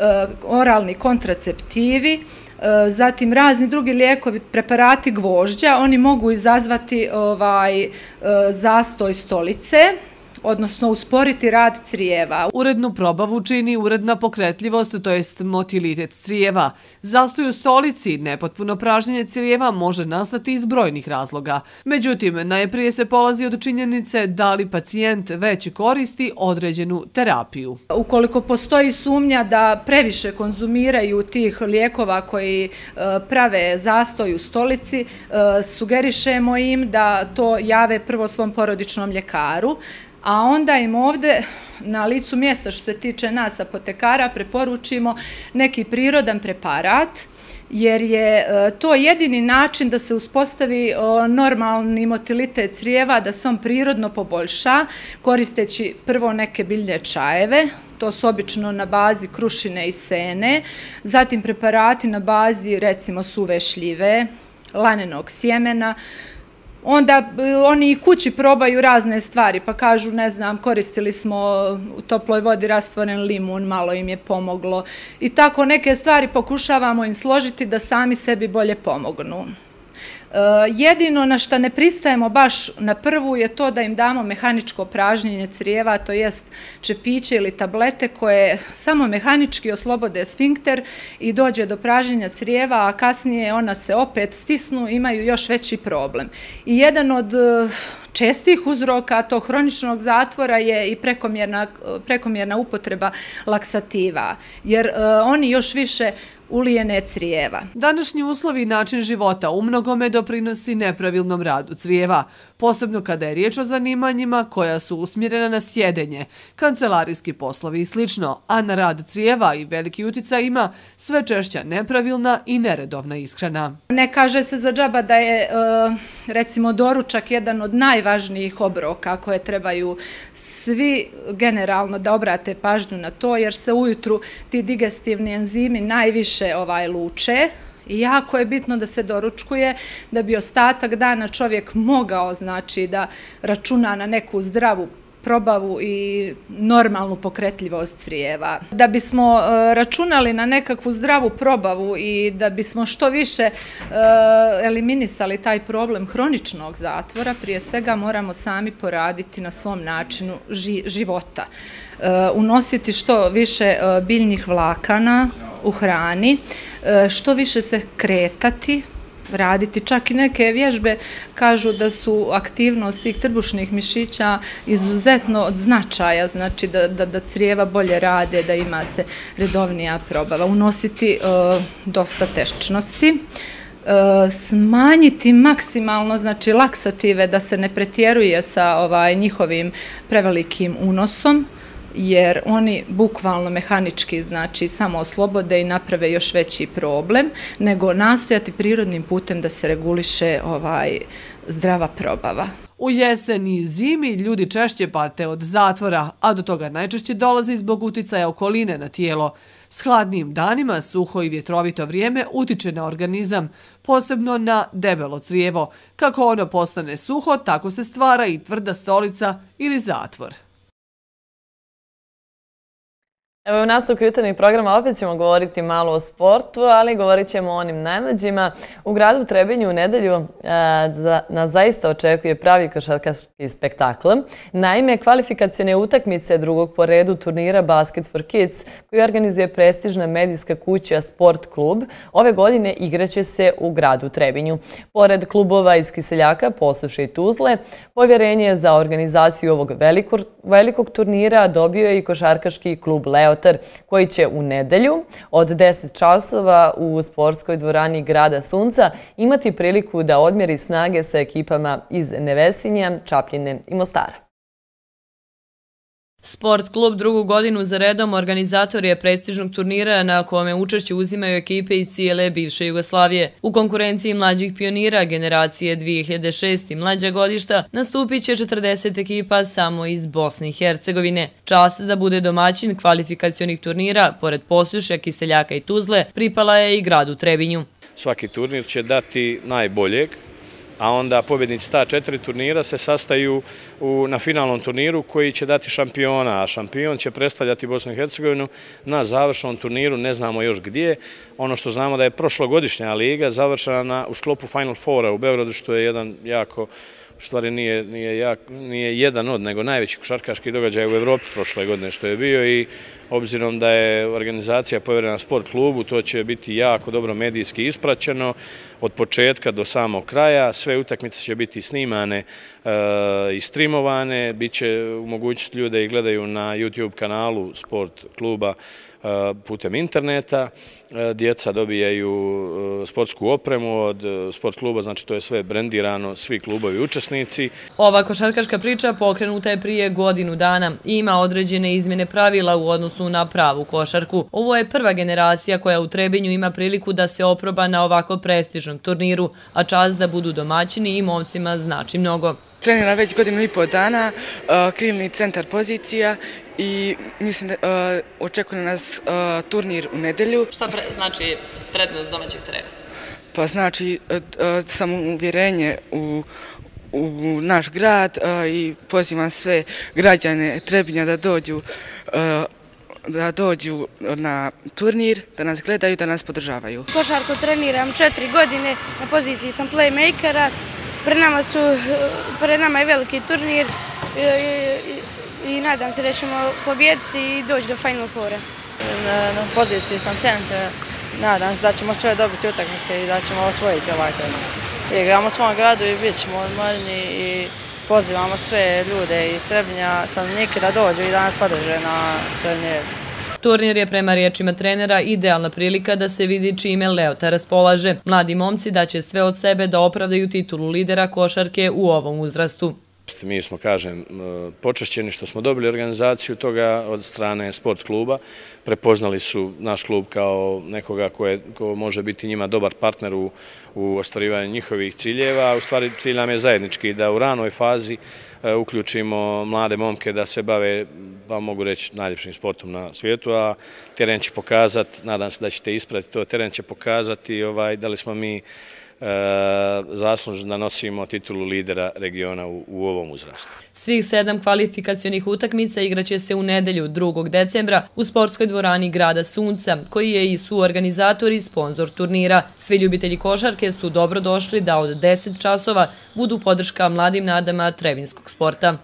oralni kontraceptivi, zatim razni drugi lijekovi, preparati gvožđa, oni mogu izazvati ovaj, zastoj stolice, odnosno usporiti rad crijeva. Urednu probavu čini uredna pokretljivost, to jest motilitet crijeva. Zastoj u stolici, nepotpuno pražnjenje crijeva može nastati iz brojnih razloga. Međutim, najprije se polazi od činjenice da li pacijent već koristi određenu terapiju. Ukoliko postoji sumnja da previše konzumiraju tih lijekova koji prave zastoj u stolici, sugerišemo im da to jave prvo svom porodičnom ljekaru, a onda im ovdje na licu mjesta što se tiče nas apotekara preporučimo neki prirodan preparat, jer je to jedini način da se uspostavi normalni motilitet crijeva, da se on prirodno poboljša koristeći prvo neke biljne čajeve, to su obično na bazi krušine i sene, zatim preparati na bazi recimo suve šljive, lanenog sjemena. Onda oni i kući probaju razne stvari, pa kažu, ne znam, koristili smo u toploj vodi rastvoren limun, malo im je pomoglo. I tako neke stvari pokušavamo im složiti da sami sebi bolje pomognu. Jedino na što ne pristajemo baš na prvu je to da im damo mehaničko pražnjenje crijeva, to jest čepiće ili tablete koje samo mehanički oslobode sfinkter i dođe do pražnjenja crijeva, a kasnije ona se opet stisnu, imaju još veći problem. I jedan od čestih uzroka tog hroničnog zatvora je i prekomjerna, prekomjerna upotreba laksativa, jer oni još više ulijene crijeva. Današnji uslovi i način života umnogome doprinosi nepravilnom radu crijeva, posebno kada je riječ o zanimanjima koja su usmjerena na sjedenje, kancelarijski poslovi i slično, a na rad crijeva i veliki uticaj ima sve češća nepravilna i neredovna ishrana. Ne kaže se za džaba da je recimo doručak jedan od najvažnijih obroka koje trebaju svi generalno da obrate pažnju na to, jer se ujutru ti digestivni enzimi najviše ovaj luče i jako je bitno da se doručkuje da bi ostatak dana čovjek mogao, znači, da računa na neku zdravu probavu i normalnu pokretljivost crijeva. Da bismo računali na nekakvu zdravu probavu i da bismo što više eliminisali taj problem hroničnog zatvora, prije svega moramo sami poraditi na svom načinu života. Unositi što više biljnih vlakana u hrani, što više se kretati, raditi. Čak i neke vježbe kažu da su aktivnost tih trbušnih mišića izuzetno od značaja, znači da, da, da crijeva bolje rade, da ima se redovnija probava. Unositi uh, dosta tečnosti. Uh, smanjiti maksimalno, znači laksative, da se ne pretjeruje sa ovaj, njihovim prevelikim unosom, jer oni bukvalno mehanički, znači, samo oslobode i naprave još veći problem, nego nastojati prirodnim putem da se reguliše ovaj, zdrava probava. U jeseni i zimi ljudi češće pate od zatvora, a do toga najčešće dolazi zbog uticaja okoline na tijelo. S hladnijim danima suho i vjetrovito vrijeme utiče na organizam, posebno na debelo crijevo. Kako ono postane suho, tako se stvara i tvrda stolica ili zatvor. Evo u nastavku jutarnjeg programa opet ćemo govoriti malo o sportu, ali govorit ćemo o onim najmlađima. U gradu Trebinju u nedelju nas zaista očekuje pravi košarkaški spektakl. Naime, kvalifikacione utakmice drugog po redu turnira Basket for Kids, koji organizuje prestižna medijska kuća Sport klub, ove godine igraće se u gradu Trebinju. Pored klubova iz Kiseljaka, Posuše i Tuzle, povjerenje za organizaciju ovog velikog turnira dobio je i košarkaški klub Leo, koji će u nedelju od deset časova u sportskoj dvorani grada Sunca imati priliku da odmjeri snage sa ekipama iz Nevesinja, Čapljine i Mostara. Sport klub drugu godinu za redom organizator je prestižnog turnira na kome učešće uzimaju ekipe iz cijele bivše Jugoslavije. U konkurenciji mlađih pionira generacije dvije hiljade šeste i mlađa godišta nastupit će četrdeset ekipa samo iz Bosne i Hercegovine. Čast da bude domaćin kvalifikacionih turnira, pored Posuše, Kiseljaka i Tuzle, pripala je i gradu Trebinju. Svaki turnir će dati najboljeg, a onda pobjednici ta četiri turnira se sastaju na finalnom turniru koji će dati šampiona, a šampion će predstavljati Bosnu i Hercegovinu na završenom turniru, ne znamo još gdje. Ono što znamo da je prošlogodišnja liga završena u sklopu Final Fora u Beogradu, što je jedan jako, u stvari nije jedan od, nego najveći košarkaški događaj u Evropi prošle godine što je bio, i obzirom da je organizacija povjerena Sport klubu, to će biti jako dobro medijski ispraćeno od početka do samog kraja. Sve utakmice će biti snimane i streamovane, bit će u mogućnosti ljude i gledaju na YouTube kanalu Sport kluba putem interneta. Djeca dobijaju sportsku opremu od Sport kluba, znači to je sve brendirano, svi klubovi učesnici. Ova košarkaška priča pokrenuta je prije godinu dana i ima određene izmjene pravila u odnosu na pravu košarku. Ovo je prva generacija koja u Trebinju ima priliku da se oproba na ovako prestižnom turniru, a čast da budu domaćini i momcima znači mnogo. Treniram već godinu i pol dana, krilni centar pozicija i mislim da očekuje nas turnir u nedelju. Šta znači prednost domaćeg terena? Pa znači samouvjerenje u u naš grad i pozivam sve građane Trebinja da dođu da dođu na turnir, da nas gledaju, da nas podržavaju. Košarku treniram četiri godine, na poziciji sam playmakera. Pred nama je veliki turnir i nadam se da ćemo pobijediti i doći do Final Fora. Na poziciji sam centar, nadam se da ćemo sve dobiti utakmice i da ćemo osvojiti ovaj turnir. Igramo u svom gradu i bit ćemo odmorni i pozivamo sve ljude iz Trebinja, stanovnike da dođu i da nas podrže na turniru. Turnir je prema riječima trenera idealna prilika da se vidi čime Leota raspolaže. Mladi momci daće sve od sebe da opravdaju titulu lidera košarke u ovom uzrastu. Mi smo, kažem, počašćeni što smo dobili organizaciju toga od strane Sport kluba. Prepoznali su naš klub kao nekoga ko može biti njima dobar partner u ostvarivanju njihovih ciljeva. U stvari cilj nam je zajednički da u ranoj fazi uključimo mlade momke da se bave, pa mogu reći, najljepšim sportom na svijetu, a teren će pokazati, nadam se da ćete ispratiti to, teren će pokazati da li smo mi zaslužni da nosimo titulu lidera regiona u ovom uzrastu. Svih sedam kvalifikacionih utakmica igraće se u nedelju drugog decembra u sportskoj dvorani grada Sunca, koji je i suorganizator i sponsor turnira. Svi ljubitelji košarke su dobro došli da od deset časova budu podrška mladim nadama trebinskog sporta.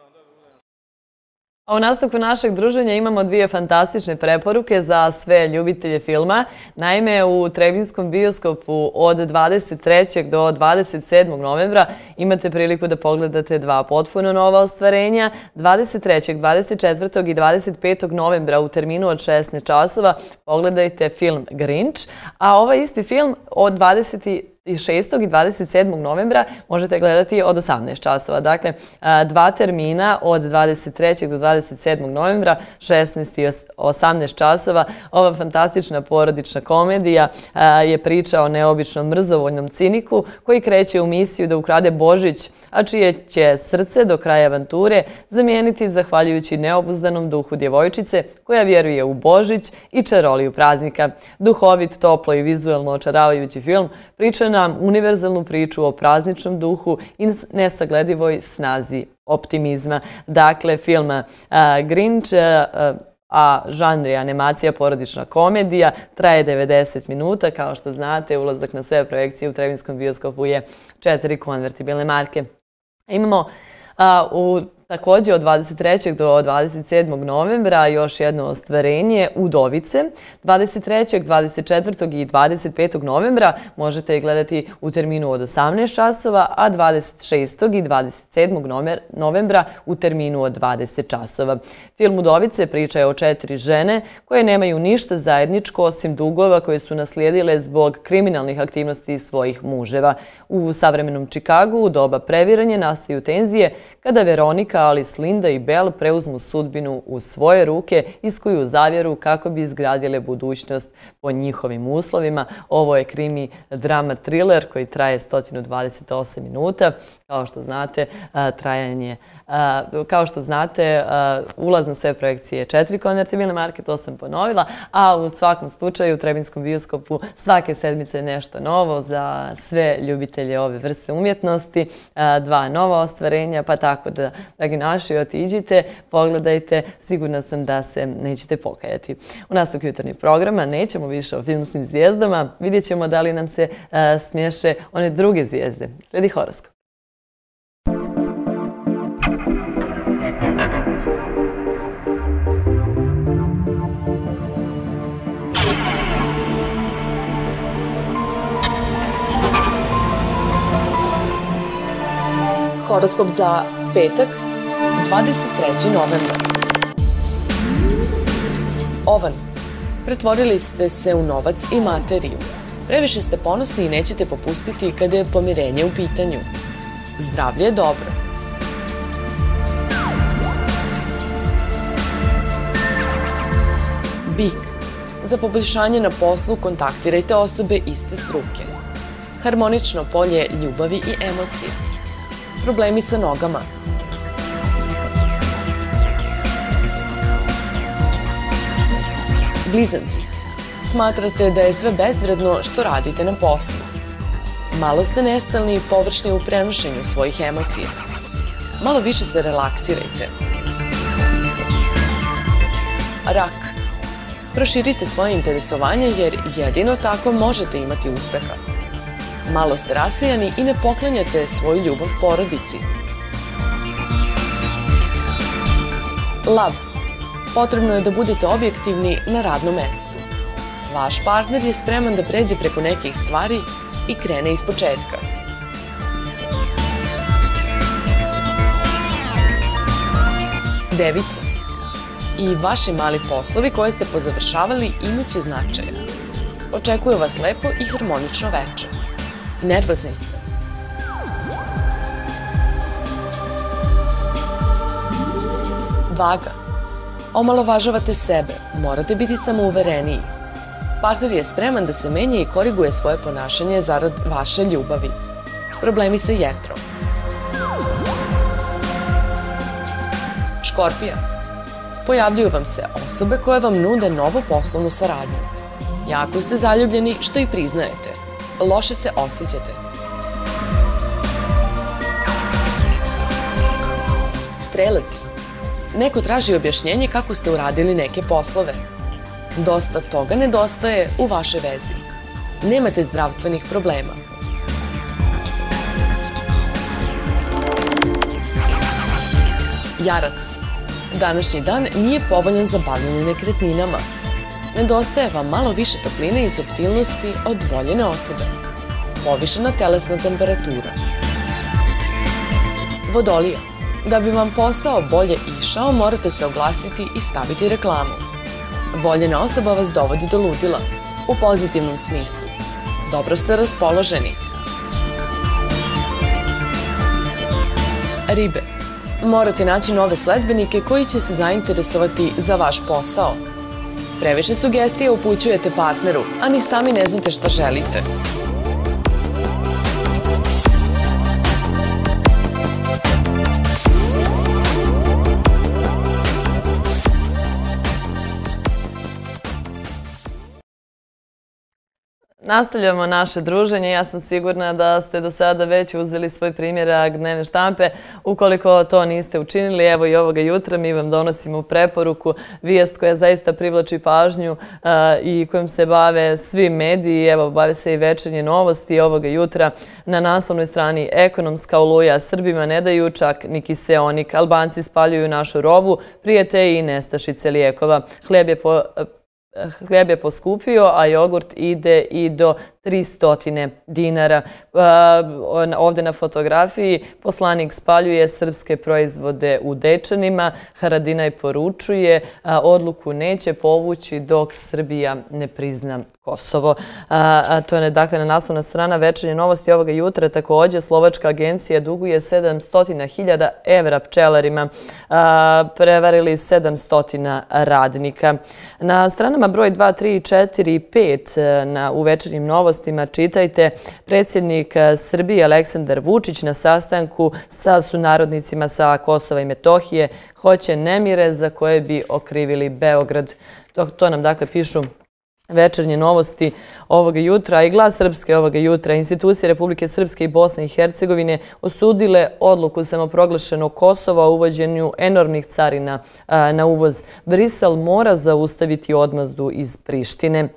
A u nastavku našeg druženja imamo dvije fantastične preporuke za sve ljubitelje filma. Naime, u Trebinskom bioskopu od dvadeset trećeg do dvadeset sedmog novembra imate priliku da pogledate dva potpuno nova ostvarenja. dvadeset trećeg, dvadeset četvrtog i dvadeset petog novembra u terminu od šesnaest časova pogledajte film Grinch, a ovaj isti film od dvadeset šestog i dvadeset sedmog novembra možete gledati od osamnaest časova. Dakle, dva termina od dvadeset trećeg do dvadeset sedmog novembra, šesnaest i osamnaest časova. Ova fantastična porodična komedija je priča o neobičnom mrzovoljnom ciniku koji kreće u misiju da ukrade Božić, a čije će srce do kraja avanture zamijeniti zahvaljujući neobuzdanom duhu djevojčice koja vjeruje u Božić i čaroliju praznika. Duhovit, toplo i vizuelno očaravajući film priča nam univerzalnu priču o prazničnom duhu i nesagledivoj snazi optimizma. Dakle, film Grinch a žanr je animacija, porodična komedija, traje devedeset minuta. Kao što znate, ulazak na sve projekcije u Trebinskom bioskopu je četiri konvertibilne marke. Imamo u također od dvadeset trećeg do dvadeset sedmog novembra još jedno ostvarenje Udovice. dvadeset trećeg, dvadeset četvrtog i dvadeset petog novembra možete je gledati u terminu od osamnaest časova, a dvadeset šestog i dvadeset sedmog novembra u terminu od dvadeset časova. Film Udovice priča je o četiri žene koje nemaju ništa zajedničko osim dugova koje su naslijedile zbog kriminalnih aktivnosti svojih muževa. U savremenom Čikagu u doba previranja nastaju tenzije kada Veronika, Alice, Linda i Belle preuzmu sudbinu u svoje ruke, iskuju zavjeru kako bi izgradile budućnost po njihovim uslovima. Ovo je krimi drama thriller koji traje sto dvadeset osam minuta. Kao što znate, trajanje Kao što znate, ulaz na sve projekcije je četiri konvertibilne marke, to sam ponovila, a u svakom slučaju u Trebinskom bioskopu svake sedmice je nešto novo za sve ljubitelje ove vrste umjetnosti, dva nova ostvarenja, pa tako da, dragi naši, otiđite, pogledajte, sigurna sam da se nećete pokajati. U nastavku jutarnjeg programa nećemo više o filmskim zvijezdama, vidjet ćemo da li nam se smiješe one druge zvijezde. Slijedi horoskop. Horoskop za petak, dvadeset trećeg novembra. Ovan, pretvorili ste se u novac i materiju. Previše ste ponosni i nećete popustiti kada je pomirenje u pitanju. Zdravlje je dobro. Bik, za poboljšanje na poslu kontaktirajte osobe iste struke. Harmonično polje ljubavi i emocije. Problemi sa nogama. Blizanci, smatrate da je sve bezvredno što radite na poslu. Malo ste nestalni i površni u prenošenju svojih emocija. Malo više se relaksirajte. Rak, proširite svoje interesovanje jer jedino tako možete imati uspeha. Malo ste rasejani i ne poklanjate svoju ljubav porodici. Lav, potrebno je da budete objektivni na radnom mestu. Vaš partner je spreman da pređe preko nekih stvari i krene iz početka. Devica, i vaši mali poslovi koje ste pozavršavali imaće značaja. Očekuje vas lepo i harmonično veče. Nervozni ste. Vaga, omalovažavate sebe, morate biti samouvereniji. Partner je spreman da se menja i koriguje svoje ponašanje zarad vaše ljubavi. Problemi sa jetrom. Škorpija, pojavljuju vam se osobe koje vam nude novu poslovnu saradnju. Jako ste zaljubljeni što i priznajete. Loše se osjećate. Strelac, neko traži objašnjenje kako ste uradili neke poslove. Dosta toga nedostaje u vašoj vezi. Nemate zdravstvenih problema. Jarac, današnji dan nije povoljan za bavljanje nekretninama. Nedostaje vam malo više topline i suptilnosti od voljene osobe. Povišena telesna temperatura. Vodolija, da bi vam posao bolje išao, morate se oglasiti i staviti reklamu. Voljena osoba vas dovodi do ludila, u pozitivnom smislu. Dobro ste raspoloženi. Ribe, morate naći nove sledbenike koji će se zainteresovati za vaš posao. Previše sugestija upućujete partneru, a ni sami ne znate šta želite. Nastavljamo naše druženje. Ja sam sigurna da ste do sada već uzeli svoj primjerak dnevne štampe. Ukoliko to niste učinili, evo i ovoga jutra mi vam donosimo preporuku, vijest koja zaista privlači pažnju i kojom se bave svi mediji. Evo, bave se i Večernje novosti ovoga jutra. Na naslovnoj strani ekonomska oluja, Srbima ne daju čak ni kiseonik. Albanci spaljuju našu robu, prijete i nestašice lijekova. Hljeb je po... Hljeb je poskupio, a jogurt ide i do tristo dinara. Ovdje na fotografiji poslanik spaljuje srpske proizvode u Dečanima. Haradinaj poručuje, odluku neće povući dok Srbija ne prizna Kosovo. To je dakle na naslovna strana Večernje novosti ovoga jutra. Također, slovačka agencija duguje sedamsto hiljada evra pčelarima. Prevarili sedamsto radnika. Na stranama broj dva, tri, četiri i pet u Večernjim novostima čitajte: predsjednik Srbije Aleksandar Vučić na sastanku sa sunarodnicima sa Kosova i Metohije hoće nemire za koje bi okrivili Beograd. To, to nam dakle pišu Večernje novosti ovoga jutra i Glas Srpske ovoga jutra. Institucije Republike Srpske i Bosne i Hercegovine osudile odluku samoproglašenog Kosova o uvođenju enormnih carina na uvoz. Brisel mora zaustaviti odmazdu iz Prištine.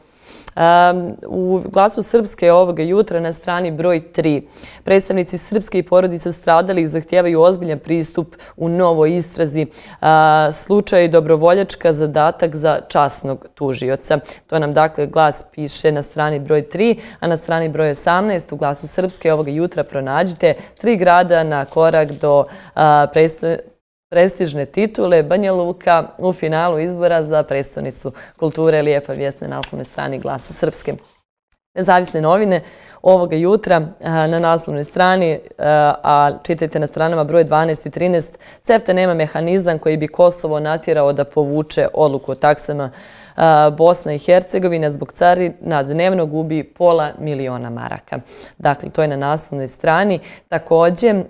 U Glasu Srpske ovoga jutra na strani broj tri. Predstavnici srpske i porodica stradalih zahtijevaju ozbiljan pristup u novoj istrazi. Slučaj dobrovoljačka zadatak za časnog tužioca. To nam dakle Glas piše na strani broj tri, a na strani broj osamnaest u Glasu Srpske ovoga jutra pronađite tri grada na korak do predstavnika prestižne titule. Banja Luka u finalu izbora za prestonicu kulture. Lijepa vijest na naslovnoj strani Glasa Srpske. Nezavisne novine ovoga jutra na naslovnoj strani, a čitajte na stranama broj dvanaest i trinaest. CEFTA nema mehanizam koji bi Kosovo natjerao da povuče odluku o taksama. Bosna i Hercegovina zbog carina dnevno gubi pola miliona maraka. Dakle, to je na naslovnoj strani. Također,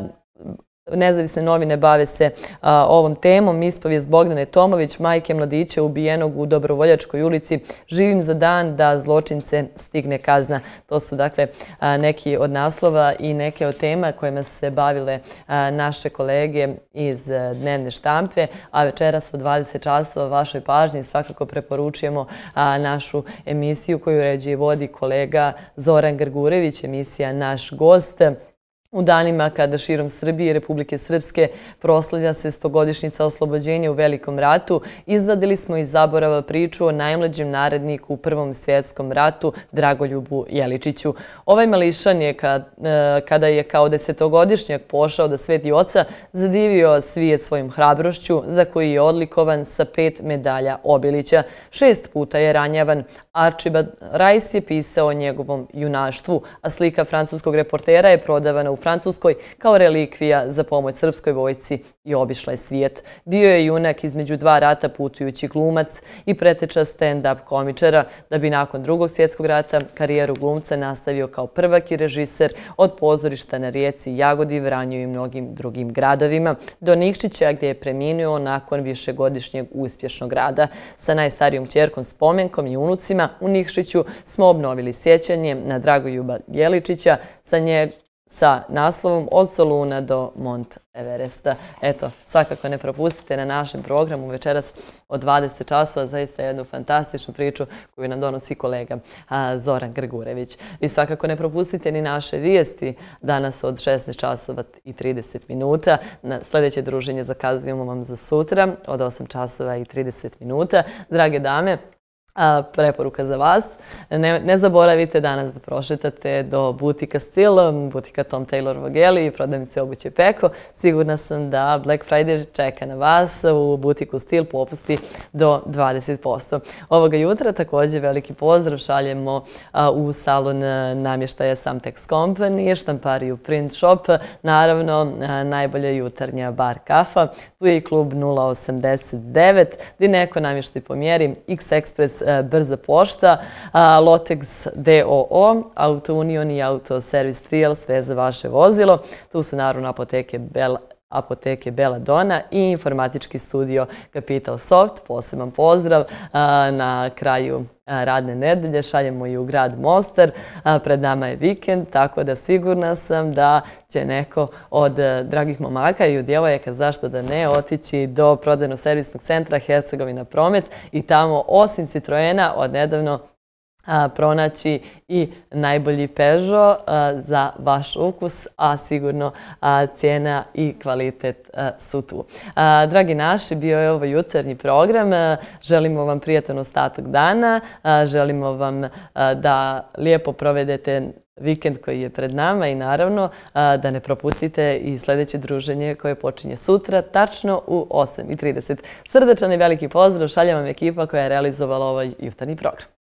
Nezavisne novine bave se ovom temom. Ispovijest Bogdane Tomović, majke mladića ubijenog u Dobrovoljačkoj ulici. Živim za dan da zločince stigne kazna. To su dakle neki od naslova i neke od tema kojima su se bavile naše kolege iz dnevne štampe. A večeras u dvadeset časova vašoj pažnji svakako preporučujemo našu emisiju koju uređuje i vodi kolega Zoran Grgurević, emisija Naš gost. U danima kada širom Srbije i Republike Srpske proslavlja se stogodišnjica oslobođenja u Velikom ratu, izvadili smo iz zaborava priču o najmlađem naredniku u Prvom svjetskom ratu, Dragoljubu Jeličiću. Ovaj mališan je, kada je kao desetogodišnjak pošao da sveti oca, zadivio svijet svojim hrabrošću, za koji je odlikovan sa pet medalja Obilića. Šest puta je ranjavan. Archibald Rice je pisao o njegovom junaštvu, a slika francuskog reportera je prodavana u Francuskoj kao relikvija za pomoć srpskoj vojsci i obišla je svijet. Bio je junak između dva rata, putujući glumac i preteča stand-up komičara, da bi nakon Drugog svjetskog rata karijeru glumca nastavio kao prvak i režiser od pozorišta na Rijeci, Jagodi, Vranju i mnogim drugim gradovima, do Nikšića gdje je preminuo nakon višegodišnjeg uspješnog rada. Sa najstarijom ćerkom Spomenkom i unucima u Nikšiću smo obnovili sjećanje na Dragoljuba Jeličića sa nje sa naslovom Od Soluna do Mont Everesta. Eto, svakako ne propustite na našem programu večeras od dvadeset časova, zaista jednu fantastičnu priču koju nam donosi kolega Zoran Grgurević. Vi svakako ne propustite ni naše vijesti danas od šesnaest časova i trideset minuta. Sljedeće druženje zakazujemo vam za sutra od osam časova i trideset minuta. Drage dame, preporuka za vas. Ne, ne zaboravite danas da prošetate do butika Stil, butika Tom Taylor Vogeli i prodavnice obuće Peko. Sigurna sam da Black Friday čeka na vas u butiku Stil, popusti do dvadeset posto. Ovoga jutra također veliki pozdrav šaljemo u salon namještaja Samtex Company, štampariju Print Shop, naravno najbolja jutarnja bar kafa. Tu je i klub nula osamdeset devet, gdje neko namještaj po mjeri, X Express Brza pošta, Lotex D O O, Auto Union i Auto Service Trial, sve za vaše vozilo. Tu su naravno apoteke Bell apoteke Bela Dona i informatički studio Capital Soft. Poseban pozdrav na kraju radne nedelje. Šaljemo i u grad Mostar. Pred nama je vikend, tako da sigurna sam da će neko od dragih momaka i od djevojaka, zašto da ne, otići do prodajno-servisnog centra Hercegovina Promet i tamo osim Citroena odnedavno pronaći i najbolji Peugeot za vaš ukus, a sigurno cijena i kvalitet su tu. Dragi naši, bio je ovo jutarnji program. Želimo vam prijatan ostatak dana. Želimo vam da lijepo provedete vikend koji je pred nama i naravno da ne propustite i sljedeće druženje koje počinje sutra, tačno u osam i trideset. Srdačan i veliki pozdrav šalje vam ekipa koja je realizovala ovaj jutarnji program.